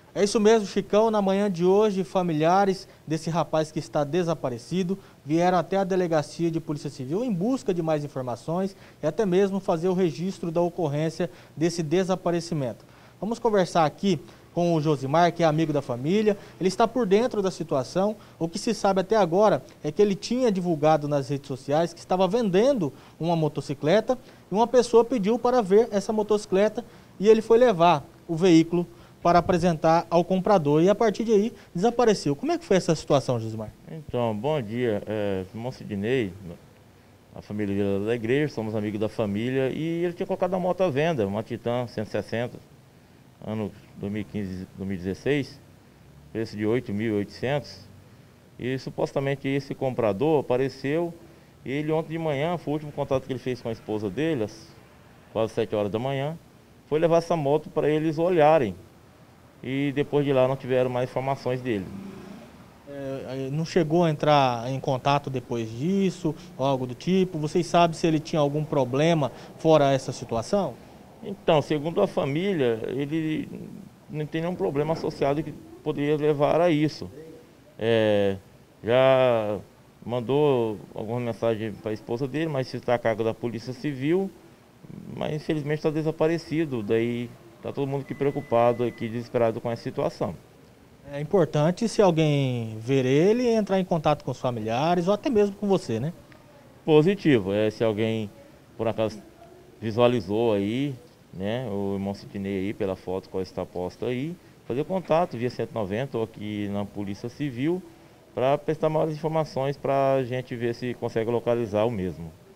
É isso mesmo, Chicão. Na manhã de hoje, familiares desse rapaz que está desaparecido vieram até a delegacia de Polícia Civil em busca de mais informações e até mesmo fazer o registro da ocorrência desse desaparecimento. Vamos conversar aqui com o Josimar, que é amigo da família. Ele está por dentro da situação. O que se sabe até agora é que ele tinha divulgado nas redes sociais que estava vendendo uma motocicleta e uma pessoa pediu para ver essa motocicleta e ele foi levar o veículo para apresentar ao comprador e a partir de aí desapareceu. Como é que foi essa situação, Josimar? Então, bom dia, irmão Sidney, a família dele é da igreja, somos amigos da família e ele tinha colocado a moto à venda, uma Titan 160, ano 2015, 2016, preço de 8.800 e supostamente esse comprador apareceu e ele ontem de manhã, foi o último contato que ele fez com a esposa dele, às quase 7 horas da manhã, foi levar essa moto para eles olharem e depois de lá não tiveram mais informações dele. Não chegou a entrar em contato depois disso, ou algo do tipo? Vocês sabem se ele tinha algum problema fora essa situação? Então, segundo a família, ele não tem nenhum problema associado que poderia levar a isso. É, já mandou alguma mensagem para a esposa dele, mas se está a cargo da Polícia Civil, mas infelizmente está desaparecido. Daí está todo mundo aqui preocupado, aqui desesperado com essa situação. É importante, se alguém ver ele, entrar em contato com os familiares ou até mesmo com você, né? Positivo, se alguém por acaso visualizou aí, né, o irmão Sidney aí pela foto qual está posta aí, fazer contato via 190 ou aqui na Polícia Civil para prestar maiores informações para a gente ver se consegue localizar o mesmo.